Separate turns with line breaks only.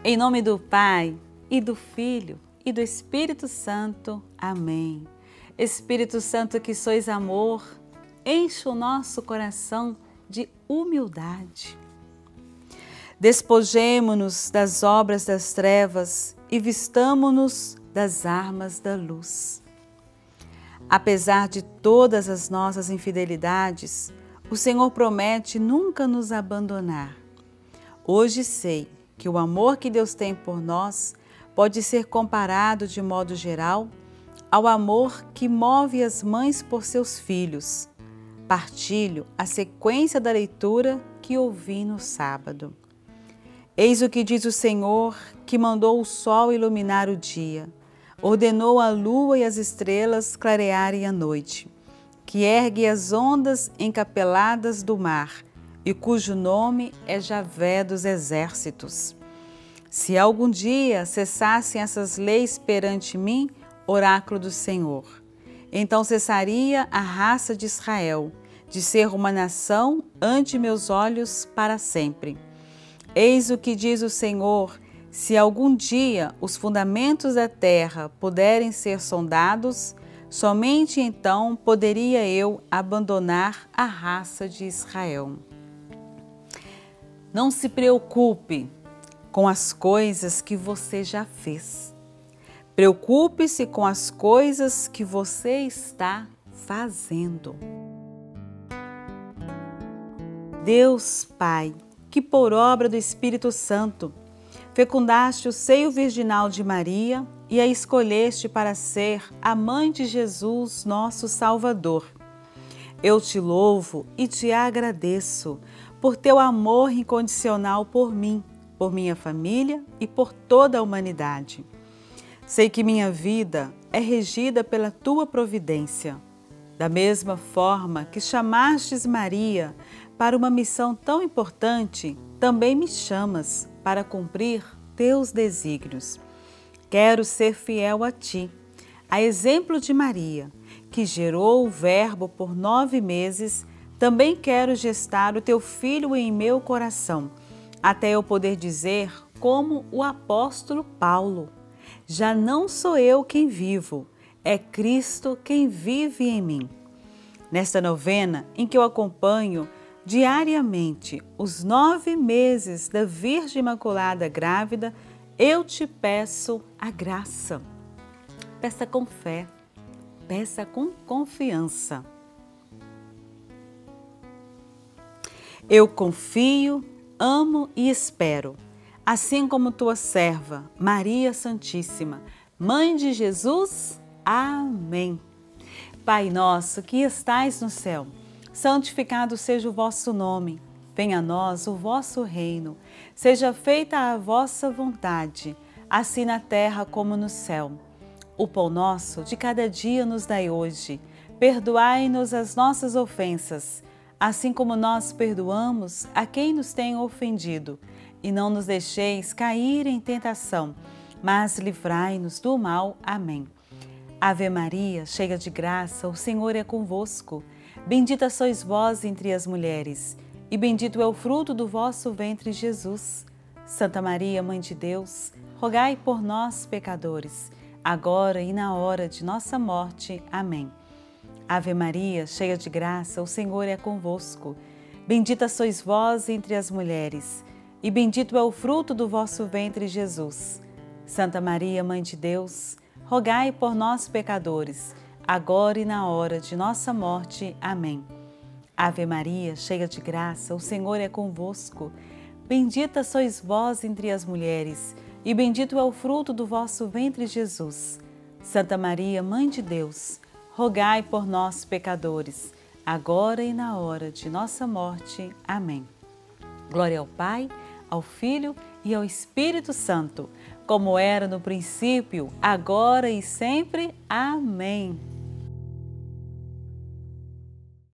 Em nome do Pai, e do Filho, e do Espírito Santo. Amém. Espírito Santo, que sois amor, enche o nosso coração de humildade. Despojemo-nos das obras das trevas e vistamo-nos das armas da luz. Apesar de todas as nossas infidelidades, o Senhor promete nunca nos abandonar. Hoje sei que o amor que Deus tem por nós pode ser comparado de modo geral ao amor que move as mães por seus filhos. Partilho a sequência da leitura que ouvi no sábado. Eis o que diz o Senhor, que mandou o sol iluminar o dia, ordenou a lua e as estrelas clarearem a noite, que ergue as ondas encapeladas do mar e cujo nome é Javé dos exércitos. Se algum dia cessassem essas leis perante mim, oráculo do Senhor, então cessaria a raça de Israel, de ser uma nação ante meus olhos para sempre. Eis o que diz o Senhor: se algum dia os fundamentos da terra puderem ser sondados, somente então poderia eu abandonar a raça de Israel. Não se preocupe com as coisas que você já fez. Preocupe-se com as coisas que você está fazendo. Deus Pai, que por obra do Espírito Santo fecundaste o seio virginal de Maria e a escolheste para ser a mãe de Jesus, nosso Salvador. Eu te louvo e te agradeço por teu amor incondicional por mim, por minha família e por toda a humanidade. Sei que minha vida é regida pela tua providência. Da mesma forma que chamastes Maria para uma missão tão importante, também me chamas para cumprir teus desígnios. Quero ser fiel a ti, a exemplo de Maria, que gerou o Verbo por 9 meses, também quero gestar o teu Filho em meu coração, até eu poder dizer, como o apóstolo Paulo: já não sou eu quem vivo, é Cristo quem vive em mim. Nesta novena em que eu acompanho diariamente os 9 meses da Virgem Imaculada grávida, eu te peço a graça. Peça com fé, peça com confiança. Eu confio, amo e espero, assim como tua serva, Maria Santíssima, Mãe de Jesus. Amém. Pai nosso que estais no céu, santificado seja o vosso nome. Venha a nós o vosso reino. Seja feita a vossa vontade, assim na terra como no céu. O pão nosso de cada dia nos dai hoje. Perdoai-nos as nossas ofensas, assim como nós perdoamos a quem nos tem ofendido. E não nos deixeis cair em tentação, mas livrai-nos do mal. Amém. Ave Maria, cheia de graça, o Senhor é convosco. Bendita sois vós entre as mulheres, e bendito é o fruto do vosso ventre, Jesus. Santa Maria, Mãe de Deus, rogai por nós, pecadores, agora e na hora de nossa morte. Amém. Ave Maria, cheia de graça, o Senhor é convosco. Bendita sois vós entre as mulheres, e bendito é o fruto do vosso ventre, Jesus. Santa Maria, Mãe de Deus, rogai por nós, pecadores, agora e na hora de nossa morte. Amém. Ave Maria, cheia de graça, o Senhor é convosco. Bendita sois vós entre as mulheres, e bendito é o fruto do vosso ventre, Jesus. Santa Maria, Mãe de Deus, rogai por nós, pecadores, agora e na hora de nossa morte. Amém. Glória ao Pai, ao Filho e ao Espírito Santo, como era no princípio, agora e sempre. Amém.